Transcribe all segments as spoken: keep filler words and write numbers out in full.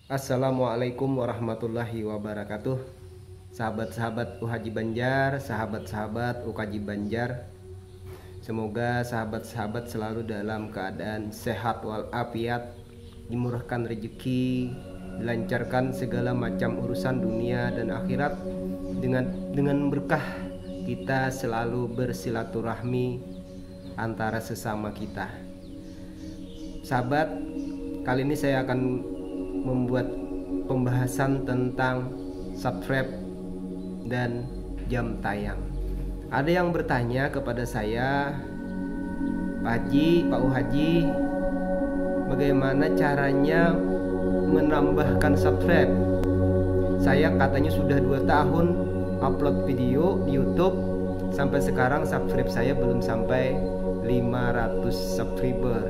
Assalamualaikum warahmatullahi wabarakatuh. Sahabat-sahabat U Haji Banjar, sahabat-sahabat U K J Banjar, semoga sahabat-sahabat selalu dalam keadaan sehat walafiat, dimurahkan rezeki, dilancarkan segala macam urusan dunia dan akhirat. Dengan dengan berkah kita selalu bersilaturahmi antara sesama kita. Sahabat, kali ini saya akan membuat pembahasan tentang subscribe dan jam tayang. Ada yang bertanya kepada saya, Pak Haji, Pak U Haji, bagaimana caranya menambahkan subscribe? Saya katanya sudah dua tahun upload video di YouTube, sampai sekarang subscribe saya belum sampai lima ratus subscriber.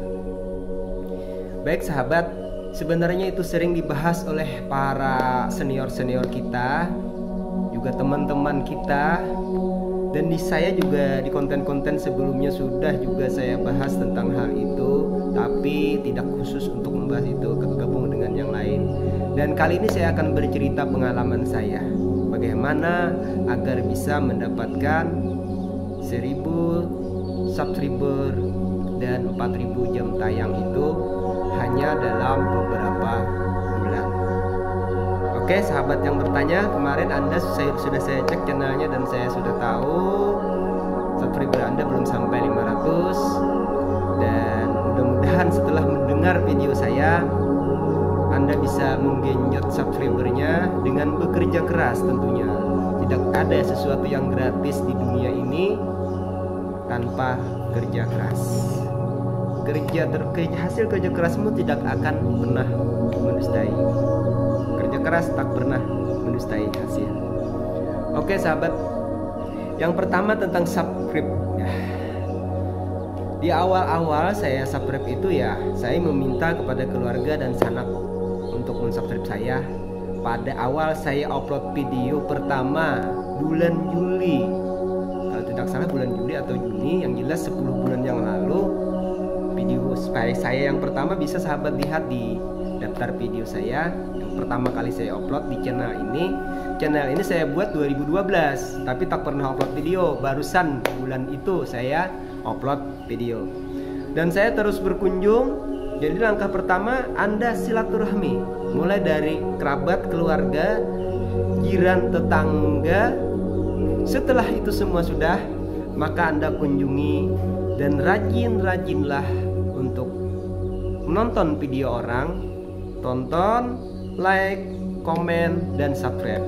Baik sahabat, sebenarnya itu sering dibahas oleh para senior-senior kita, juga teman-teman kita, dan di saya juga di konten-konten sebelumnya sudah juga saya bahas tentang hal itu, tapi tidak khusus untuk membahas itu, gabung dengan yang lain. Dan kali ini saya akan bercerita pengalaman saya, bagaimana agar bisa mendapatkan seribu subscriber dan empat ribu jam tayang itu hanya dalam beberapa bulan. Oke sahabat yang bertanya, kemarin Anda saya, sudah saya cek channelnya dan saya sudah tahu subscriber Anda belum sampai lima ratus. Dan mudah-mudahan setelah mendengar video saya, Anda bisa menggenjot subscribernya dengan bekerja keras tentunya. Tidak ada sesuatu yang gratis di dunia ini tanpa kerja keras. Kerja ter hasil kerja kerasmu tidak akan pernah mendustai. Kerja keras tak pernah mendustai hasil. Oke sahabat, yang pertama tentang subscribe. Di awal-awal saya subscribe itu ya, saya meminta kepada keluarga dan sanak untuk mensubscribe saya. Pada awal saya upload video pertama bulan Juli, kalau tidak salah bulan Juli atau Juni, yang jelas sepuluh bulan yang lalu. Video saya yang pertama bisa sahabat lihat di daftar video saya yang pertama kali saya upload di channel ini. Channel ini saya buat dua ribu dua belas, tapi tak pernah upload video. Barusan bulan itu saya upload video. Dan saya terus berkunjung. Jadi langkah pertama Anda silaturahmi, mulai dari kerabat, keluarga, jiran, tetangga. Setelah itu semua sudah, maka Anda kunjungi dan rajin-rajinlah untuk menonton video orang, tonton, like, komen, dan subscribe.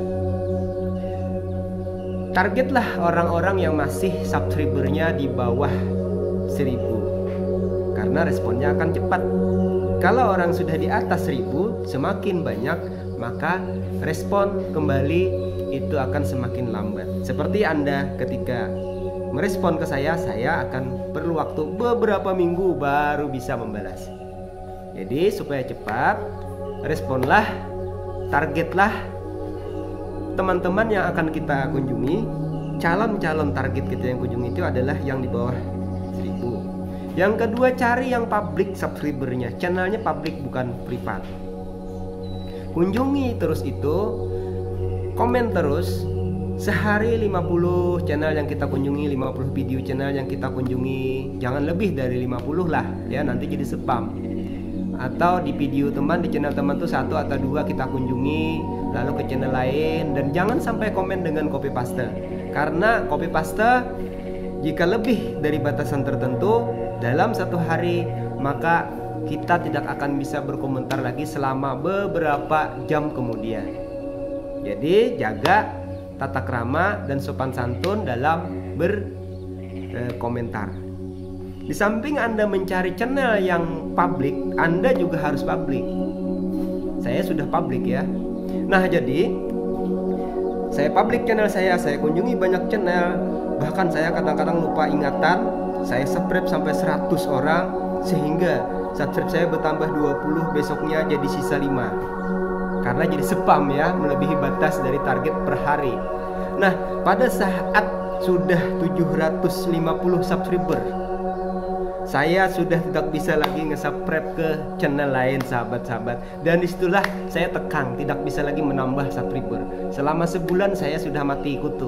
Targetlah orang-orang yang masih subscribernya di bawah seribu, karena responnya akan cepat. Kalau orang sudah di atas seribu, semakin banyak, maka respon kembali itu akan semakin lambat. Seperti Anda ketika merespon ke saya, saya akan perlu waktu beberapa minggu baru bisa membalas. Jadi supaya cepat, responlah, targetlah teman-teman yang akan kita kunjungi. Calon-calon target kita yang kunjungi itu adalah yang di bawah seribu. Yang kedua, cari yang public subscribernya, channelnya public bukan privat. Kunjungi terus itu, komen terus. Sehari lima puluh channel yang kita kunjungi, lima puluh video channel yang kita kunjungi. Jangan lebih dari lima puluh lah ya, nanti jadi spam. Atau di video teman, di channel teman tuh satu atau dua kita kunjungi, lalu ke channel lain. Dan jangan sampai komen dengan copy paste, karena copy paste jika lebih dari batasan tertentu dalam satu hari, maka kita tidak akan bisa berkomentar lagi selama beberapa jam kemudian. Jadi jaga tata krama dan sopan santun dalam berkomentar. Di samping Anda mencari channel yang publik, Anda juga harus publik. Saya sudah publik ya. Nah jadi saya publik channel saya, saya kunjungi banyak channel. Bahkan saya kadang-kadang lupa ingatan, saya subscribe sampai seratus orang, sehingga subscribe saya bertambah dua puluh, besoknya jadi sisa lima. Karena jadi spam ya, melebihi batas dari target per hari. Nah, pada saat sudah tujuh ratus lima puluh subscriber, saya sudah tidak bisa lagi nge-subscribe ke channel lain sahabat-sahabat. Dan disitulah saya tekan, tidak bisa lagi menambah subscriber. Selama sebulan saya sudah mati kutu.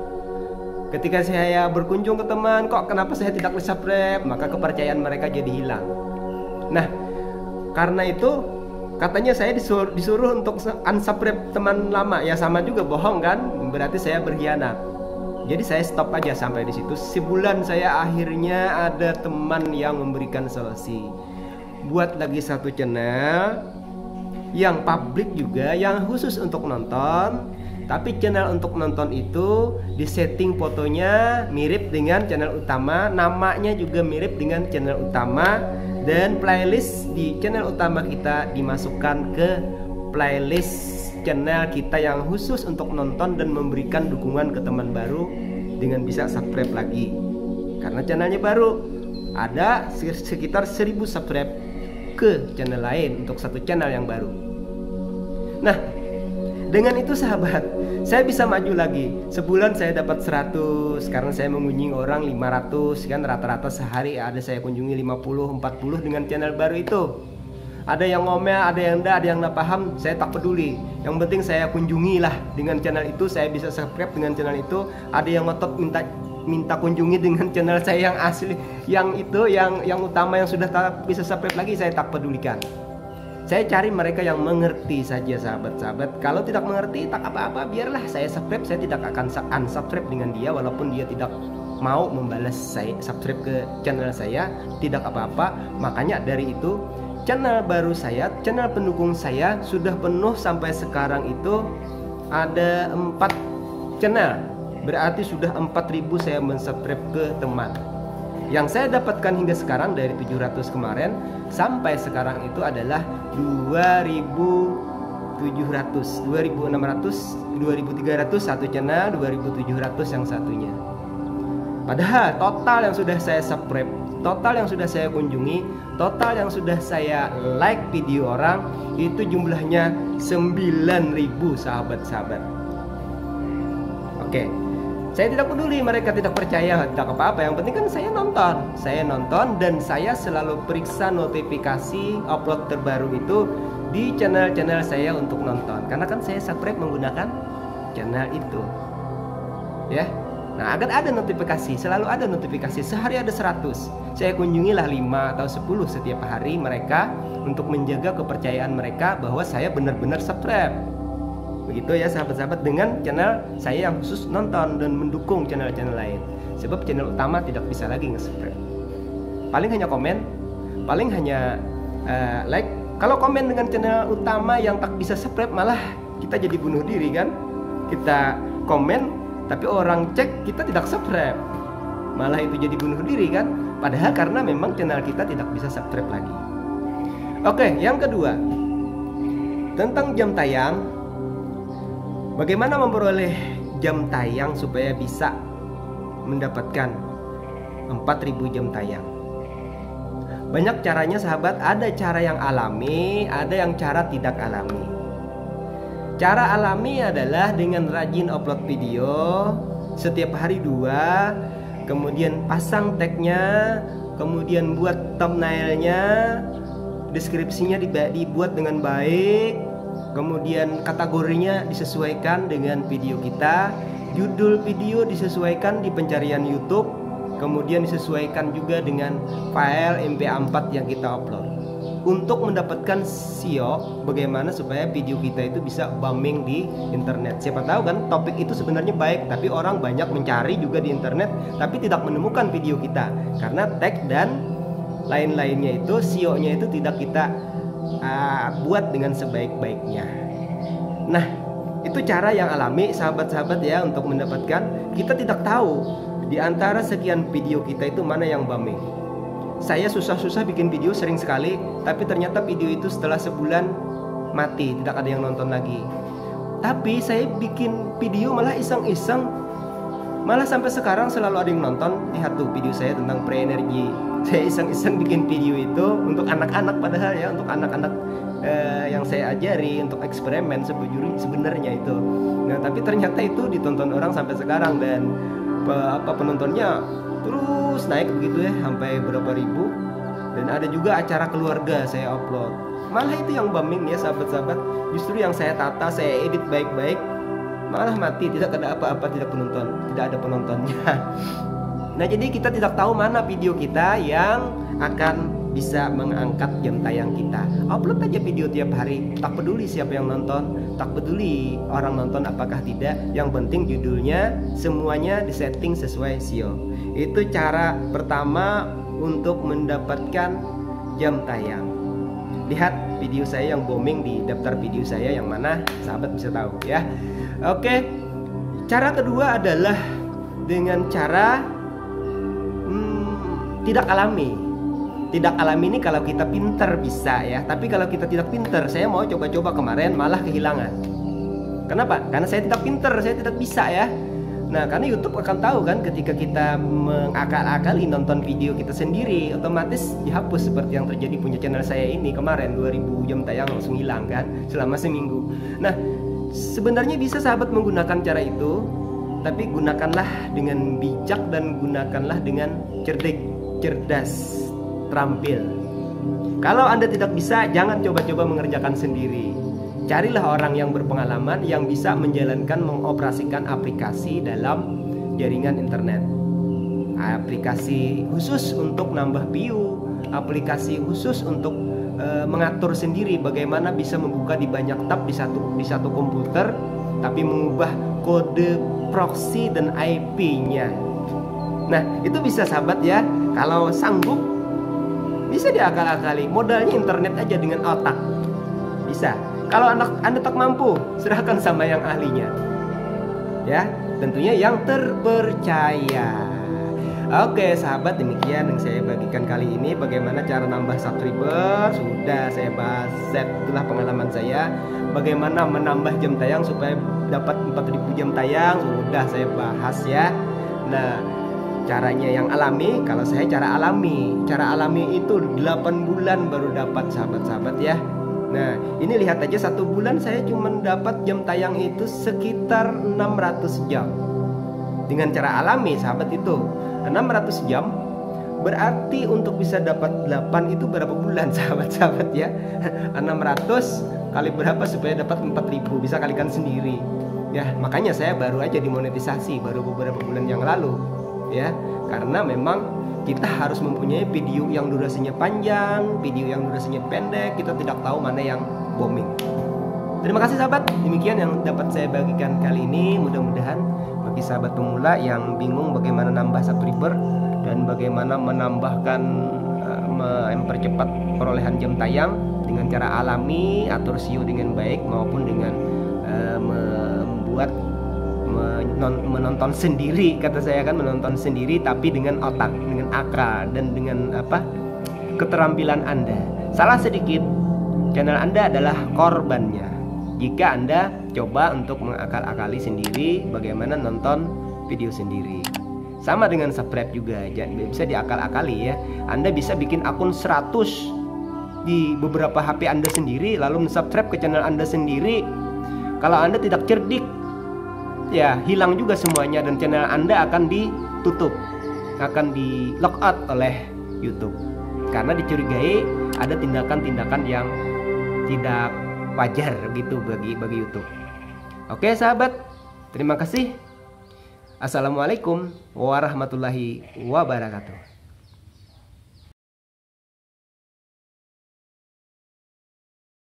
Ketika saya berkunjung ke teman, kok kenapa saya tidak subscribe, maka kepercayaan mereka jadi hilang. Nah, karena itu katanya saya disuruh, disuruh untuk unsubscribe teman lama. Ya sama juga, bohong kan, berarti saya berkhianat. Jadi saya stop aja sampai di situ. Sebulan saya akhirnya ada teman yang memberikan solusi. Buat lagi satu channel yang publik juga, yang khusus untuk nonton. Tapi channel untuk nonton itu disetting fotonya mirip dengan channel utama, namanya juga mirip dengan channel utama, dan playlist di channel utama kita dimasukkan ke playlist channel kita yang khusus untuk nonton dan memberikan dukungan ke teman baru dengan bisa subscribe lagi. Karena channelnya baru, ada sekitar seribu subscribe ke channel lain untuk satu channel yang baru. Nah, dengan itu sahabat, saya bisa maju lagi. Sebulan saya dapat seratus, karena saya mengunjungi orang lima ratus, kan rata-rata sehari ada saya kunjungi lima puluh, empat puluh dengan channel baru itu. Ada yang ngomel, ada yang enggak, ada yang enggak paham, saya tak peduli. Yang penting saya kunjungi lah dengan channel itu, saya bisa subscribe dengan channel itu. Ada yang ngotot minta minta kunjungi dengan channel saya yang asli, yang itu, yang yang utama, yang sudah tak bisa subscribe lagi, saya tak pedulikan. Saya cari mereka yang mengerti saja sahabat-sahabat. Kalau tidak mengerti, tak apa-apa, biarlah saya subscribe. Saya tidak akan unsubscribe dengan dia, walaupun dia tidak mau membalas saya subscribe ke channel saya, tidak apa-apa. Makanya dari itu, channel baru saya, channel pendukung saya sudah penuh sampai sekarang itu ada empat channel. Berarti sudah empat ribu saya mensubscribe ke teman. Yang saya dapatkan hingga sekarang dari tujuh ratus kemarin sampai sekarang itu adalah dua ribu tujuh ratus, dua ribu enam ratus, dua ribu tiga ratus satu channel, dua ribu tujuh ratus yang satunya. Padahal total yang sudah saya subscribe, total yang sudah saya kunjungi, total yang sudah saya like video orang itu jumlahnya sembilan ribu sahabat-sahabat. Oke, saya tidak peduli mereka tidak percaya, tidak apa-apa. Yang penting kan saya nonton, saya nonton dan saya selalu periksa notifikasi upload terbaru itu di channel-channel saya untuk nonton. Karena kan saya subscribe menggunakan channel itu, ya. Nah, agar ada notifikasi, selalu ada notifikasi. Sehari ada seratus. Saya kunjungilah lima atau sepuluh setiap hari mereka untuk menjaga kepercayaan mereka bahwa saya benar-benar subscribe. Begitu ya sahabat-sahabat, dengan channel saya yang khusus nonton dan mendukung channel-channel lain. Sebab channel utama tidak bisa lagi nge-subscribe. Paling hanya komen, paling hanya uh, like. Kalau komen dengan channel utama yang tak bisa subscribe, malah kita jadi bunuh diri kan. Kita komen tapi orang cek kita tidak subscribe, malah itu jadi bunuh diri kan. Padahal karena memang channel kita tidak bisa subscribe lagi. Oke, yang kedua tentang jam tayang. Bagaimana memperoleh jam tayang supaya bisa mendapatkan empat ribu jam tayang? Banyak caranya sahabat, ada cara yang alami, ada yang cara tidak alami. Cara alami adalah dengan rajin upload video setiap hari dua, kemudian pasang tagnya, kemudian buat thumbnailnya, deskripsinya dibuat dengan baik, kemudian kategorinya disesuaikan dengan video kita, judul video disesuaikan di pencarian YouTube, kemudian disesuaikan juga dengan file M P empat yang kita upload. Untuk mendapatkan S E O, bagaimana supaya video kita itu bisa booming di internet. Siapa tahu kan topik itu sebenarnya baik, tapi orang banyak mencari juga di internet tapi tidak menemukan video kita karena tag dan lain-lainnya itu S E O-nya itu tidak kita uh, buat dengan sebaik-baiknya. Nah, itu cara yang alami sahabat-sahabat ya, untuk mendapatkan. Kita tidak tahu di antara sekian video kita itu mana yang booming. Saya susah-susah bikin video sering sekali, tapi ternyata video itu setelah sebulan mati, tidak ada yang nonton lagi. Tapi saya bikin video malah iseng-iseng, malah sampai sekarang selalu ada yang nonton. Lihat tuh video saya tentang pre-energy. Saya iseng-iseng bikin video itu untuk anak-anak, padahal ya untuk anak-anak eh, yang saya ajari untuk eksperimen sebenarnya itu. Nah, tapi ternyata itu ditonton orang sampai sekarang dan apa penontonnya terus naik begitu ya sampai berapa ribu. Dan ada juga acara keluarga saya upload, malah itu yang booming ya sahabat-sahabat. Justru yang saya tata, saya edit baik-baik, malah mati, tidak ada apa-apa, tidak penonton, tidak ada penontonnya. Nah, jadi kita tidak tahu mana video kita yang akan bisa mengangkat jam tayang kita. Upload aja video tiap hari, tak peduli siapa yang nonton, tak peduli orang nonton apakah tidak, yang penting judulnya semuanya disetting sesuai S E O. Itu cara pertama untuk mendapatkan jam tayang. Lihat video saya yang booming di daftar video saya yang mana, sahabat bisa tahu ya. Oke, cara kedua adalah dengan cara hmm, tidak alami. Tidak alami ini kalau kita pinter bisa ya, tapi kalau kita tidak pinter, saya mau coba-coba kemarin malah kehilangan. Kenapa? Karena saya tidak pinter, saya tidak bisa ya. Nah, karena YouTube akan tahu kan ketika kita mengakal-akali nonton video kita sendiri, otomatis dihapus seperti yang terjadi punya channel saya ini kemarin, dua ribu jam tayang langsung hilang kan selama seminggu. Nah, sebenarnya bisa sahabat menggunakan cara itu, tapi gunakanlah dengan bijak dan gunakanlah dengan cerdik, cerdas, terampil. Kalau Anda tidak bisa, jangan coba-coba mengerjakan sendiri. Carilah orang yang berpengalaman yang bisa menjalankan, mengoperasikan aplikasi dalam jaringan internet. Aplikasi khusus untuk nambah view, aplikasi khusus untuk e, mengatur sendiri bagaimana bisa membuka di banyak tab di satu di satu komputer, tapi mengubah kode proxy dan I P-nya. Nah, itu bisa sahabat ya. Kalau sanggup, bisa diakal-akali. Modalnya internet aja dengan otak. Bisa. Kalau anak Anda tak mampu, serahkan sama yang ahlinya. Ya, tentunya yang terpercaya. Oke sahabat, demikian yang saya bagikan kali ini. Bagaimana cara nambah subscriber, sudah saya bahas. Itulah pengalaman saya. Bagaimana menambah jam tayang supaya dapat empat ribu jam tayang, sudah saya bahas ya. Nah, caranya yang alami, kalau saya cara alami. Cara alami itu delapan bulan baru dapat sahabat-sahabat ya. Nah, ini lihat aja satu bulan saya cuma dapat jam tayang itu sekitar enam ratus jam. Dengan cara alami sahabat itu enam ratus jam, berarti untuk bisa dapat delapan itu berapa bulan sahabat-sahabat ya. enam ratus kali berapa supaya dapat empat ribu, bisa kalikan sendiri. Ya, makanya saya baru aja dimonetisasi baru beberapa bulan yang lalu ya. Karena memang kita harus mempunyai video yang durasinya panjang, video yang durasinya pendek. Kita tidak tahu mana yang booming. Terima kasih sahabat. Demikian yang dapat saya bagikan kali ini. Mudah-mudahan bagi sahabat pemula yang bingung bagaimana nambah subscriber dan bagaimana menambahkan, mempercepat perolehan jam tayang dengan cara alami, atur S E O dengan baik maupun dengan uh, membuat menonton sendiri, kata saya kan, menonton sendiri tapi dengan otak, dengan akal dan dengan apa keterampilan Anda. Salah sedikit, channel Anda adalah korbannya. Jika Anda coba untuk mengakal-akali sendiri bagaimana nonton video sendiri. Sama dengan subscribe juga, bisa diakal-akali ya. Anda bisa bikin akun seratus di beberapa H P Anda sendiri, lalu subscribe ke channel Anda sendiri. Kalau Anda tidak cerdik, ya hilang juga semuanya dan channel Anda akan ditutup, akan di lock out oleh YouTube karena dicurigai ada tindakan-tindakan yang tidak wajar gitu bagi bagi YouTube. Oke sahabat, terima kasih. Assalamualaikum warahmatullahi wabarakatuh.